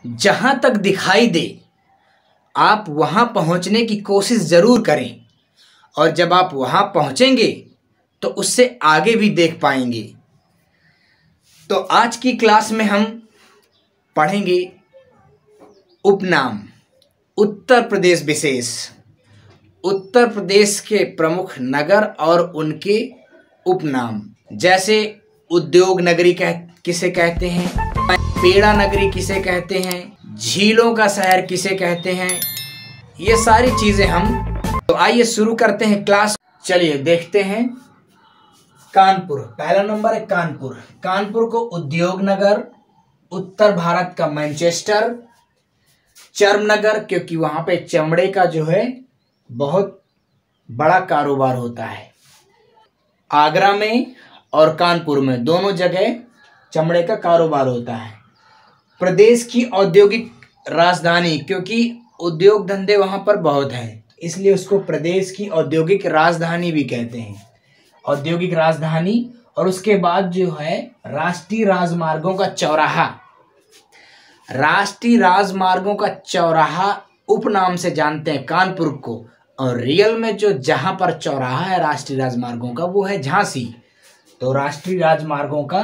जहाँ तक दिखाई दे आप वहाँ पहुँचने की कोशिश ज़रूर करें, और जब आप वहाँ पहुँचेंगे तो उससे आगे भी देख पाएंगे। तो आज की क्लास में हम पढ़ेंगे उपनाम, उत्तर प्रदेश विशेष, उत्तर प्रदेश के प्रमुख नगर और उनके उपनाम। जैसे उद्योग नगरी किसे कहते हैं, पेड़ा नगरी किसे कहते हैं, झीलों का शहर किसे कहते हैं, ये सारी चीज़ें हम। तो आइए शुरू करते हैं क्लास। चलिए देखते हैं। कानपुर, पहला नंबर है कानपुर। कानपुर को उद्योग नगर, उत्तर भारत का मैनचेस्टर, चर्म नगर, क्योंकि वहाँ पे चमड़े का जो है बहुत बड़ा कारोबार होता है। आगरा में और कानपुर में दोनों जगह चमड़े का कारोबार होता है। प्रदेश की औद्योगिक राजधानी, क्योंकि उद्योग धंधे वहाँ पर बहुत हैं, इसलिए उसको प्रदेश की औद्योगिक राजधानी भी कहते हैं। औद्योगिक राजधानी। और उसके बाद जो है राष्ट्रीय राजमार्गों का चौराहा, राष्ट्रीय राजमार्गों का चौराहा उपनाम से जानते हैं कानपुर को। और रियल में जो जहाँ पर चौराहा है राष्ट्रीय राजमार्गों का वो है झांसी। तो राष्ट्रीय राजमार्गों का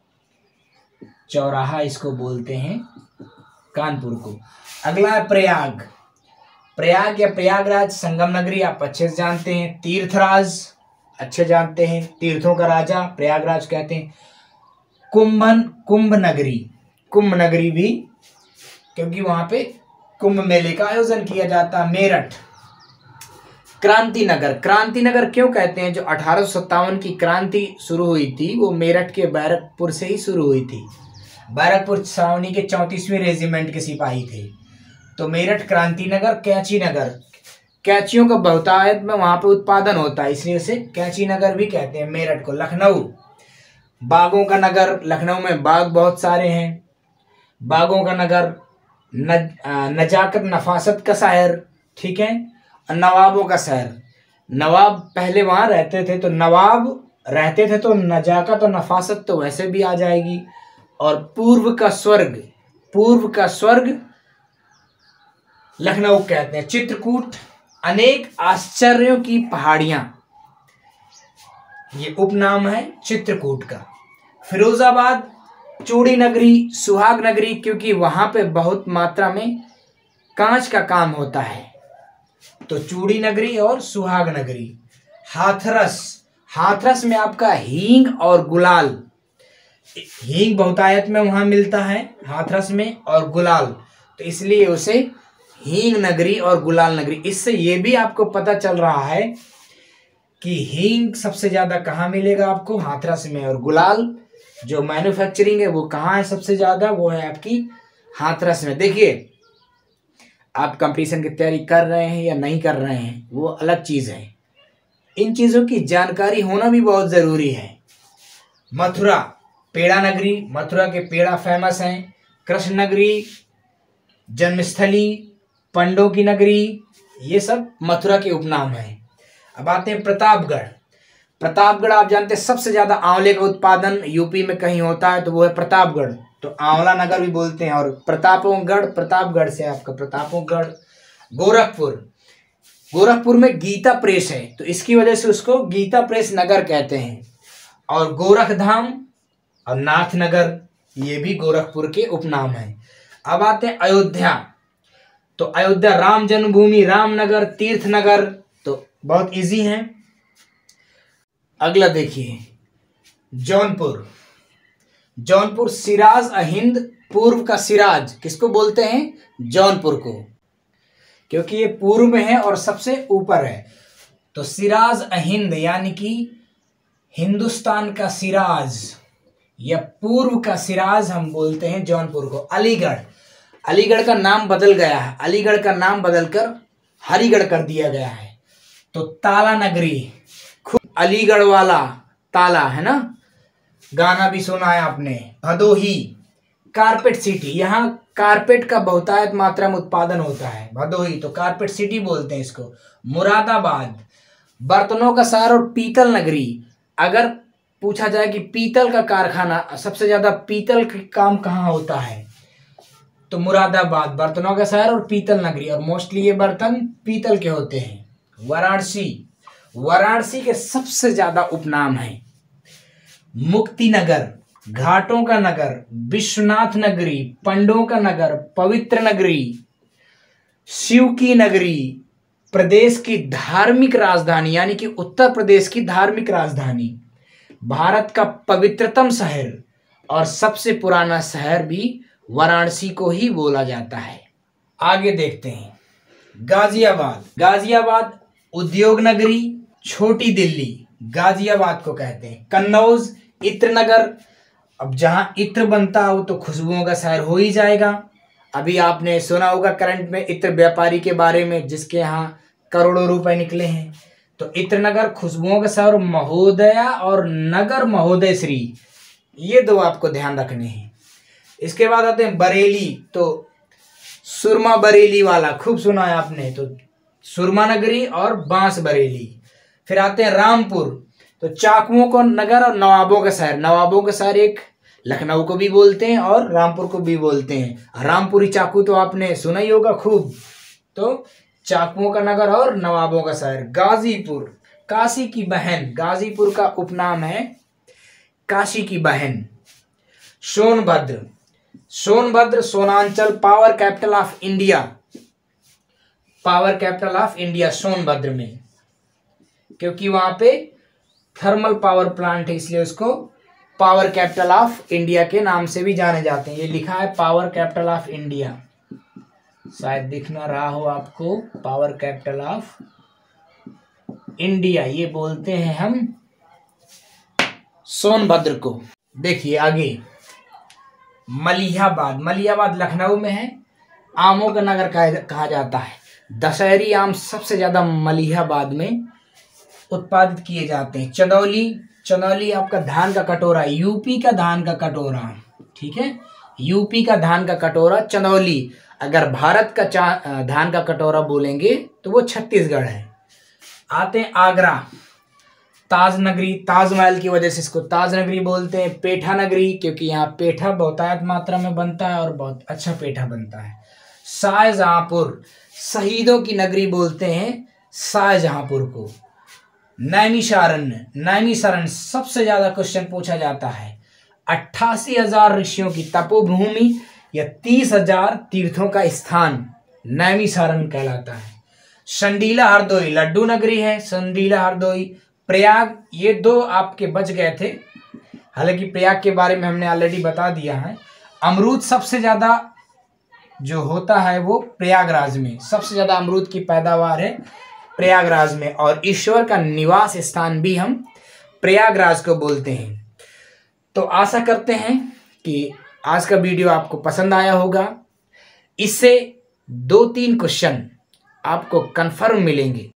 चौराहा इसको बोलते हैं कानपुर को। अगला है प्रयाग। प्रयाग या प्रयागराज, संगम नगरी आप अच्छे से जानते हैं। तीर्थराज अच्छे जानते हैं, तीर्थों का राजा प्रयागराज कहते हैं। कुंभ नगरी, कुंभ नगरी भी, क्योंकि वहां पे कुंभ मेले का आयोजन किया जाता है। मेरठ। क्रांति नगर, क्रांति नगर क्यों कहते हैं, जो 1857 की क्रांति शुरू हुई थी वो मेरठ के बैरकपुर से ही शुरू हुई थी। बैरकपुर छावनी के 34वें रेजिमेंट के सिपाही थे। तो मेरठ क्रांति नगर। कैंची नगर, कैंचियों का बहुतायत में वहाँ पे उत्पादन होता है, इसलिए उसे कैंची नगर भी कहते हैं मेरठ को। लखनऊ, बागों का नगर, लखनऊ में बाग बहुत सारे हैं। बागों का नगर। नजाकत नफासत का शहर, ठीक है। और नवाबों का शहर, नवाब पहले वहाँ रहते थे, तो नवाब रहते थे तो नजाकत और नफासत तो वैसे भी आ जाएगी। और पूर्व का स्वर्ग, पूर्व का स्वर्ग लखनऊ कहते हैं। चित्रकूट, अनेक आश्चर्यों की पहाड़ियां, ये उपनाम है चित्रकूट का। फिरोजाबाद, चूड़ी नगरी, सुहाग नगरी, क्योंकि वहां पे बहुत मात्रा में कांच का काम होता है, तो चूड़ी नगरी और सुहाग नगरी। हाथरस, हाथरस में आपका हींग और गुलाल, हींग बहुतायत में वहां मिलता है हाथरस में, और गुलाल, तो इसलिए उसे हींग नगरी और गुलाल नगरी। इससे ये भी आपको पता चल रहा है कि हींग सबसे ज्यादा कहाँ मिलेगा आपको, हाथरस में, और गुलाल जो मैन्युफैक्चरिंग है वो कहाँ है सबसे ज्यादा, वो है आपकी हाथरस में। देखिए, आप कंपटीशन की तैयारी कर रहे हैं या नहीं कर रहे हैं वो अलग चीज है, इन चीजों की जानकारी होना भी बहुत जरूरी है। मथुरा, पेड़ा नगरी, मथुरा के पेड़ा फेमस हैं। कृष्ण नगरी, जन्मस्थली, पंडों की नगरी, ये सब मथुरा के उपनाम हैं। अब आते हैं प्रतापगढ़। प्रतापगढ़ आप जानते हैं सबसे ज्यादा आंवले का उत्पादन यूपी में कहीं होता है तो वो है प्रतापगढ़, तो आंवला नगर भी बोलते हैं। और प्रतापगढ़, प्रतापगढ़ से आपका प्रतापगढ़। गोरखपुर, गोरखपुर में गीता प्रेस है तो इसकी वजह से उसको गीता प्रेस नगर कहते हैं। और गोरखधाम और नाथनगर, ये भी गोरखपुर के उपनाम हैं। अब आते हैं अयोध्या। तो अयोध्या, राम जन्मभूमि, रामनगर, तीर्थनगर, तो बहुत इजी है। अगला देखिए जौनपुर। जौनपुर, सिराज अहिंद, पूर्व का सिराज, किसको बोलते हैं, जौनपुर को, क्योंकि ये पूर्व में है और सबसे ऊपर है। तो सिराज अहिंद यानी कि हिंदुस्तान का सिराज या पूर्व का सिराज हम बोलते हैं जौनपुर को। अलीगढ़, अलीगढ़ का नाम बदल गया है, अलीगढ़ का नाम बदलकर हरिगढ़ कर दिया गया है। तो ताला नगरी, खुद अलीगढ़ वाला ताला है ना, गाना भी सुना है आपने। भदोही, कारपेट सिटी, यहाँ कारपेट का बहुतायत मात्रा में उत्पादन होता है, भदोही, तो कारपेट सिटी बोलते हैं इसको। मुरादाबाद, बर्तनों का शहर और पीतल नगरी। अगर पूछा जाए कि पीतल का कारखाना, सबसे ज्यादा पीतल का काम कहाँ होता है, तो मुरादाबाद बर्तनों का शहर और पीतल नगरी, और मोस्टली ये बर्तन पीतल के होते हैं। वाराणसी, वाराणसी के सबसे ज्यादा उपनाम हैं मुक्तिनगर, घाटों का नगर, विश्वनाथ नगरी, पंडों का नगर, पवित्र नगरी, शिव की नगरी, प्रदेश की धार्मिक राजधानी यानी कि उत्तर प्रदेश की धार्मिक राजधानी, भारत का पवित्रतम शहर और सबसे पुराना शहर भी वाराणसी को ही बोला जाता है। आगे देखते हैं गाजियाबाद, गाजियाबाद उद्योग नगरी, छोटी दिल्ली गाजियाबाद को कहते हैं। कन्नौज, इत्र नगर, अब जहां इत्र बनता हो तो खुशबुओं का शहर हो ही जाएगा। अभी आपने सुना होगा करंट में इत्र व्यापारी के बारे में, जिसके यहाँ करोड़ों रुपए निकले हैं। तो इत्र नगर खुशबुओं का शहर, महोदया और नगर महोदय श्री, ये दो आपको ध्यान रखने हैं। इसके बाद आते हैं बरेली, तो सुरमा बरेली वाला खूब सुना है आपने, तो सुरमा नगरी और बांस बरेली। फिर आते हैं रामपुर, तो चाकुओं का नगर और नवाबों का शहर, नवाबों का शहर एक लखनऊ को भी बोलते हैं और रामपुर को भी बोलते हैं। रामपुरी चाकू तो आपने सुना ही होगा खूब, तो चाकुओं का नगर और नवाबों का शहर। गाजीपुर, काशी की बहन, गाजीपुर का उपनाम है काशी की बहन। Sonbhadra, Sonbhadra Sonanchal power capital of India, power capital of India Sonbhadra में, क्योंकि वहां पे थर्मल पावर प्लांट है इसलिए उसको पावर कैपिटल ऑफ इंडिया के नाम से भी जाने जाते हैं। ये लिखा है पावर कैपिटल ऑफ इंडिया, शायद दिख ना रहा हो आपको, पावर कैपिटल ऑफ इंडिया ये बोलते हैं हम सोनभद्र को। देखिए आगे मलिहाबाद, मलिहाबाद लखनऊ में है, आमों का नगर कहा जाता है। दशहरी आम सबसे ज्यादा मलिहाबाद में उत्पादित किए जाते हैं। चंदौली, चंदौली आपका धान का कटोरा, यूपी का धान का कटोरा, ठीक है, यूपी का धान का कटोरा चंदौली। अगर भारत का धान का कटोरा बोलेंगे तो वो छत्तीसगढ़ है। आते हैं आगरा, ताज नगरी, ताजमहल की वजह से इसको ताज नगरी बोलते हैं। पेठा नगरी, क्योंकि यहाँ पेठा बहुतायत मात्रा में बनता है और बहुत अच्छा पेठा बनता है। शाहजहांपुर, शहीदों की नगरी बोलते हैं शाहजहांपुर को। नैमिषारण्य, नैमिषारण्य सबसे ज्यादा क्वेश्चन पूछा जाता है। 88,000 ऋषियों की तपोभूमि या 30,000 तीर्थों का स्थान नैमिषारण्य कहलाता है। संडीला हरदोई लड्डू नगरी है, संडीला हरदोई। प्रयाग, ये दो आपके बच गए थे, हालांकि प्रयाग के बारे में हमने ऑलरेडी बता दिया है। अमरूद सबसे ज्यादा जो होता है वो प्रयागराज में, सबसे ज्यादा अमरूद की पैदावार है प्रयागराज में, और ईश्वर का निवास स्थान भी हम प्रयागराज को बोलते हैं। तो आशा करते हैं कि आज का वीडियो आपको पसंद आया होगा। इससे 2-3 क्वेश्चन आपको कंफर्म मिलेंगे।